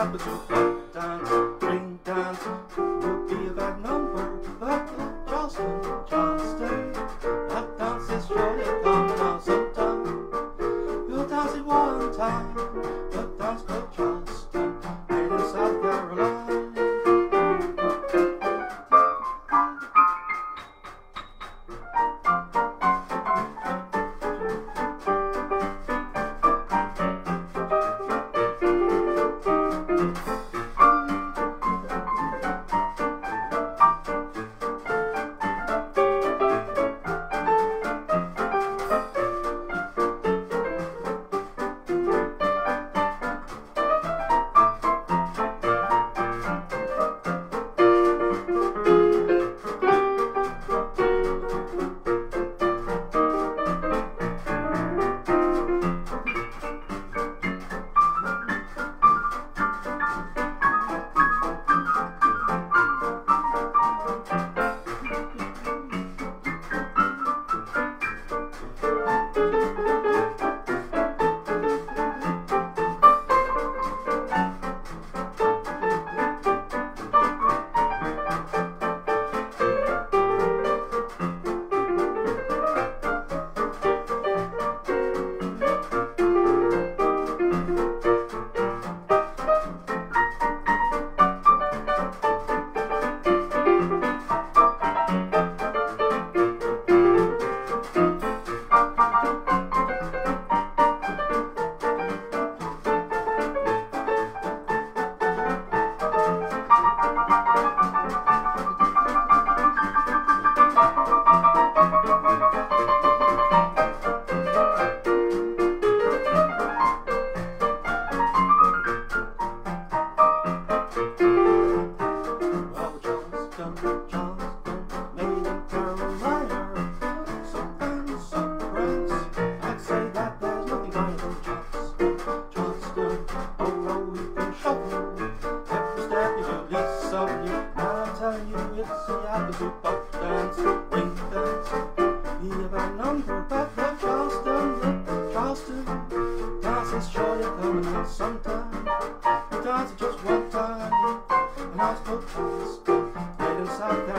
happens to black dance, green dance would be a bad number, but Charleston, Charleston, that dance is surely coming out sometime. We'll dance it one time, the dance called Charleston, made in South Carolina. It's the opposite pop dance, ring dance. Be a bad number, but the Charleston dance is surely coming out sometime. We dance it just one time, and I spoke Charleston, made in South Carolina.